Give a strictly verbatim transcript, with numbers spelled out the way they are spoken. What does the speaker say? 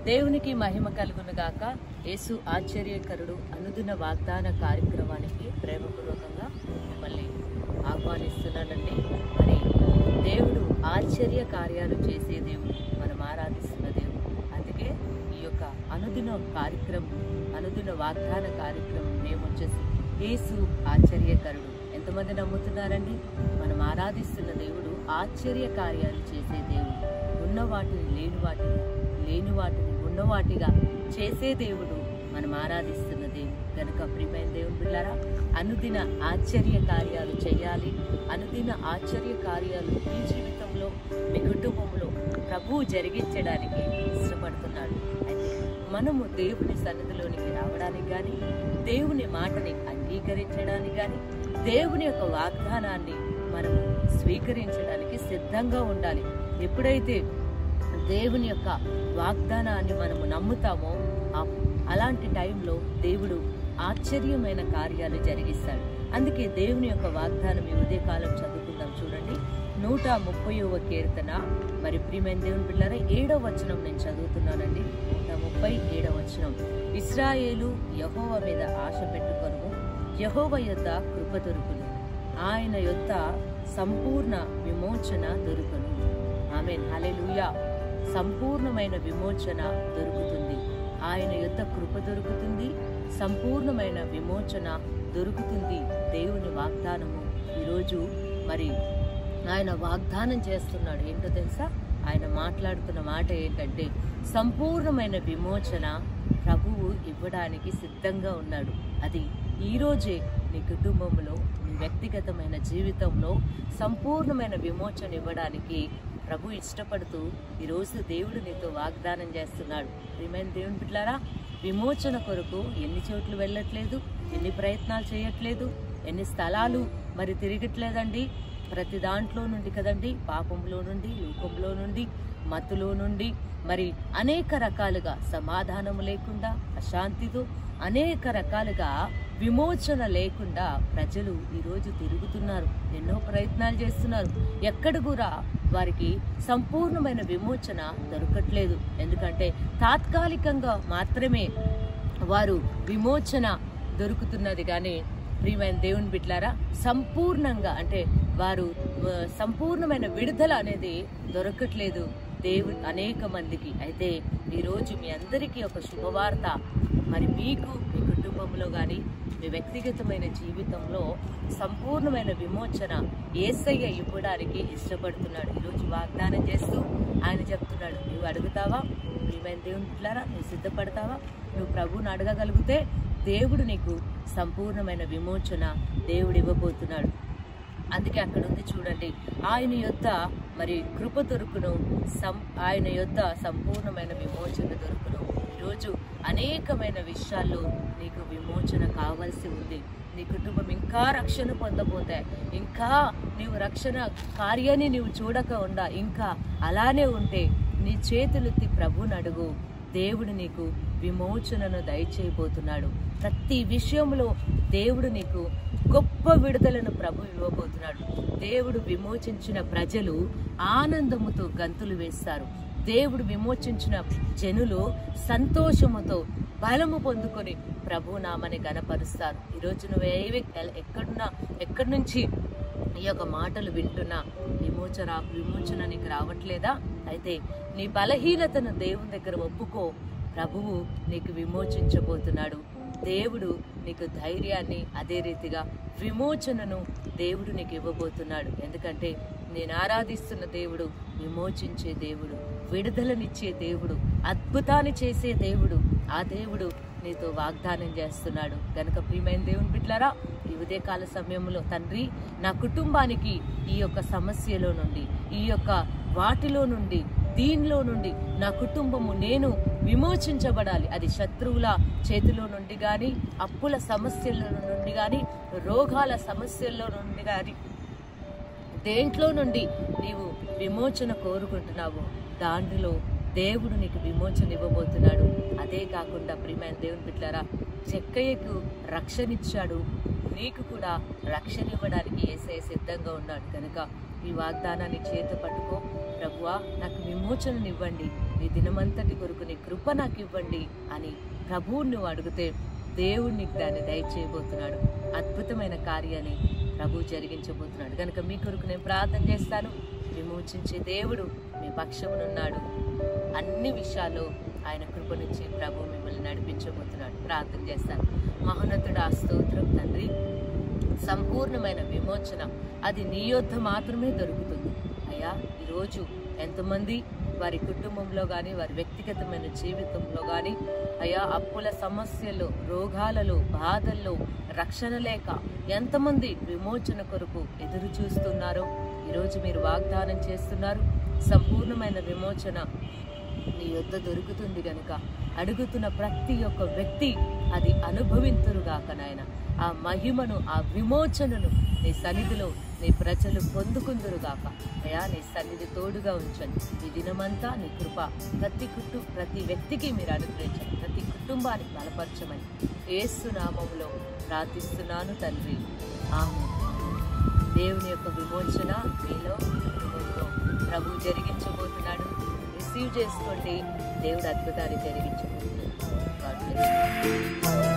దేవునికి మహిమ కలుగును గాక. యేసు ఆశ్చర్యకరుడు అనుదిన వాగ్దాన కార్యక్రమానికి ప్రేమపూర్వకంగా మిమ్మల్ని ఆహ్వానిస్తున్నానండి. మరి దేవుడు ఆశ్చర్య కార్యాలు చేసే దేవుడు, మనం ఆరాధిస్తున్న దేవుడు. అందుకే ఈ యొక్క అనుదిన కార్యక్రమం, అనుదిన వాగ్దాన కార్యక్రమం మేము వచ్చేసి యేసు ఆశ్చర్యకరుడు. ఎంతమంది నమ్ముతున్నారండి? మనం ఆరాధిస్తున్న దేవుడు ఆశ్చర్య కార్యాలు చేసే దేవుడు. ఉన్న వాటిని లేని వాటిని, లేని వాటిని ఉన్నవాటిగా చేసే దేవుడు మనం ఆరాధిస్తున్న దేవుడు కనుక ప్రియమైన దేవుని బిడ్డలారా, అనుదిన ఆశ్చర్య కార్యాలు చేయాలి. అనుదిన ఆశ్చర్య కార్యాలు మీ జీవితంలో, మీ కుటుంబంలో ప్రభువు జరిగించడానికి ఇష్టపడుతున్నాడు. అయితే మనము దేవుని సన్నిధిలోనికి రావడానికి కానీ, దేవుని మాటని అంగీకరించడానికి కానీ, దేవుని యొక్క వాగ్దానాన్ని మనము స్వీకరించడానికి సిద్ధంగా ఉండాలి. ఎప్పుడైతే దేవుని యొక్క వాగ్దానాన్ని మనము నమ్ముతామో అలాంటి టైంలో దేవుడు ఆశ్చర్యమైన కార్యాలు జరిగిస్తాడు. అందుకే దేవుని యొక్క వాగ్దానం ఈ ఉదయకాలం చదువుకుందాం. చూడండి, నూట ముప్పైవ కీర్తన మరి ప్రియమైన దేవుని బిడ్డలారా ఏడవ వచనం నేను చదువుతున్నానండి. నూట ముప్పై ఏడవ వచనం. ఇశ్రాయేలు యెహోవా మీద ఆశ పెట్టుకొనుము, యెహోవా యొద్ద కృప దొరుకును, ఆయన యొద్ద సంపూర్ణ విమోచన దొరుకును. ఆమేన్, హల్లెలూయా. సంపూర్ణమైన విమోచన దొరుకుతుంది. ఆయన యొద్ద కృప దొరుకుతుంది, సంపూర్ణమైన విమోచన దొరుకుతుంది. దేవుని వాగ్దానము ఈరోజు మరి ఆయన వాగ్దానం చేస్తున్నాడు. ఏంటో తెలుసా? ఆయన మాట్లాడుతున్న మాట ఏంటంటే సంపూర్ణమైన విమోచన ప్రభువు ఇవ్వడానికి సిద్ధంగా ఉన్నాడు. అది ఈరోజే నీ కుటుంబంలో, నీ వ్యక్తిగతమైన జీవితంలో సంపూర్ణమైన విమోచన ఇవ్వడానికి ప్రభు ఇష్టపడుతూ ఈరోజు దేవుడు నీతో వాగ్దానం చేస్తున్నాడు. ప్రియమైన దేవుని బిడ్డలారా, విమోచన కొరకు ఎన్ని చోట్ల వెళ్ళట్లేదు, ఎన్ని ప్రయత్నాలు చేయట్లేదు, ఎన్ని స్థలాలు మరి తిరగట్లేదండి. ప్రతి దాంట్లో నుండి కదండి, పాపంలో నుండి, లోకంలో నుండి, మత్తులో నుండి మరి అనేక రకాలుగా సమాధానం లేకుండా, అశాంతితో అనేక రకాలుగా విమోచన లేకుండా ప్రజలు ఈరోజు తిరుగుతున్నారు. ఎన్నో ప్రయత్నాలు చేస్తున్నారు. ఎక్కడ కూడా వారికి సంపూర్ణమైన విమోచన దొరకట్లేదు. ఎందుకంటే తాత్కాలికంగా మాత్రమే వారు విమోచన దొరుకుతున్నది కానీ ప్రియమైన దేవుని బిడ్డలారా సంపూర్ణంగా అంటే వారు సంపూర్ణమైన విడుదల అనేది దొరకట్లేదు దేవుడు అనేక మందికి. అయితే ఈరోజు మీ అందరికీ ఒక శుభవార్త. మరి మీకు, మీ కుటుంబంలో కానీ, మీ వ్యక్తిగతమైన జీవితంలో సంపూర్ణమైన విమోచన యేసయ్య ఇవ్వడానికి ఇష్టపడుతున్నాడు. ఈరోజు వాగ్దానం చేస్తూ ఆయన చెప్తున్నాడు, నువ్వు అడుగుతావా? ప్రియమైన దేవుని బిడ్డలారా, నువ్వు సిద్ధపడతావా? నువ్వు ప్రభువుని అడగగలిగితే దేవుడు నీకు సంపూర్ణమైన విమోచన దేవుడు ఇవ్వబోతున్నాడు. అందుకే అక్కడ ఉంది చూడండి, ఆయన యొద్ద మరి కృప దొరుకును, సం ఆయన యొద్ద సంపూర్ణమైన విమోచన దొరుకును. ఈరోజు అనేకమైన విషయాల్లో నీకు విమోచన కావాల్సి ఉంది. నీ కుటుంబం ఇంకా రక్షణ పొందబోతే, ఇంకా నీవు రక్షణ కార్యాన్ని నీవు చూడక ఉండా ఇంకా అలానే ఉంటే నీ చేతులెత్తి ప్రభువుని అడుగు. దేవుడు నీకు విమోచనను దయచేయబోతున్నాడు. ప్రతి విషయంలో దేవుడు నీకు గొప్ప విడుదలను ప్రభు ఇవ్వబోతున్నాడు. దేవుడు విమోచించిన ప్రజలు ఆనందముతో గంతులు వేస్తారు. దేవుడు విమోచించిన జనులు సంతోషముతో బలము పొందుకొని ప్రభు నామని గణపరుస్తారు. ఈరోజు నువ్వు ఏ ఎక్కడున్నా, ఎక్కడి నుంచి ఈ యొక్క మాటలు వింటున్నా విమోచన విమోచన నీకు రావట్లేదా? అయితే నీ బలహీనతను దేవుని దగ్గర ఒప్పుకో. ప్రభువు నీకు విమోచించబోతున్నాడు. దేవుడు నీకు ధైర్యాన్ని, అదే రీతిగా విమోచనను దేవుడు నీకు ఇవ్వబోతున్నాడు. ఎందుకంటే నేను ఆరాధిస్తున్న దేవుడు విమోచించే దేవుడు, విడుదలనిచ్చే దేవుడు, అద్భుతాన్ని చేసే దేవుడు. ఆ దేవుడు నీతో వాగ్దానం చేస్తున్నాడు. గనుక ప్రియమైన దేవుని బిడ్డలారా, ఈ ఉదయకాల సమయంలో తండ్రి, నా కుటుంబానికి ఈ యొక్క సమస్యలో నుండి, ఈ యొక్క వాటిలో నుండి, దీనిలో నుండి నా కుటుంబము నేను విమోచించబడాలి. అది శత్రువుల చేతిలో నుండి కానీ, అప్పుల సమస్యల నుండి కానీ, రోగాల సమస్యల్లో నుండి కానీ, దేంట్లో నుండి నీవు విమోచన కోరుకుంటున్నావో దాంట్లో దేవుడు నీకు విమోచన ఇవ్వబోతున్నాడు. అదే కాకుండా ప్రియమైన దేవుని బిడ్డలారా, చెక్కయ్యకు రక్షణ ఇచ్చాడు, నీకు కూడా రక్షణ ఇవ్వడానికి యేసయ్య సిద్ధంగా ఉన్నాడు. కనుక ఈ వాగ్దానాన్ని చేత పట్టుకో. ప్రభువా, నాకు విమోచననివ్వండి. ఈ దినమంతటి కొరకు నీ కృప నాకు ఇవ్వండి అని ప్రభువుని నువ్వు అడిగితే దేవుడు నీకు దాన్ని దయచేయబోతున్నాడు. అద్భుతమైన కార్యాన్ని ప్రభు జరిగించబోతున్నాడు. కనుక మీ కొరకు నేను ప్రార్థన చేస్తాను. విమోచించే దేవుడు మీ పక్షమునున్నాడు. అన్ని విషయాల్లో ఆయన కృప నుంచి ప్రభు మిమ్మల్ని నడిపించబోతున్నాడు. ప్రార్థన చేస్తాను. మహోన్నతుడా స్తోత్రం తండ్రి, సంపూర్ణమైన విమోచన అది నీ యొద్ద మాత్రమే దొరుకుతుంది అయ్యా. ఈరోజు ఎంతమంది వారి కుటుంబంలో కానీ వారి వ్యక్తిగతమైన జీవితంలో కానీ అయ్యా అప్పుల సమస్యలు, రోగాలలో, బాధల్లో రక్షణ లేక ఎంతమంది విమోచన కొరకు ఎదురు చూస్తున్నారో ఈరోజు మీరు వాగ్దానం చేస్తున్నారు. సంపూర్ణమైన విమోచన నీ యొద్ద దొరుకుతుంది గనుక అడుగుతున్న ప్రతి ఒక్క వ్యక్తి అది అనుభవింతురుగాక నాయన. ఆ మహిమను, ఆ విమోచనను నీ సన్నిధిలో నీ ప్రజలు పొందుకుందురుగాక అయ్యా. నీ సన్నిధి తోడుగా ఉంచండి. ఈ దినమంతా నీ కృప ప్రతి కుటు ప్రతి వ్యక్తికి మీరు అనుగ్రహించండి. ప్రతి కుటుంబానికి బలపరచమని యేసు నామములో ప్రార్థిస్తున్నాను తండ్రి, ఆమేన్. దేవుని యొక్క విమోచన మీలో కుటుంబంలో ప్రభు జరిగించబోతున్నాడు. రిసీవ్ చేసుకోండి. దేవుడు అద్భుతాన్ని జరిగించబోతున్నాడు.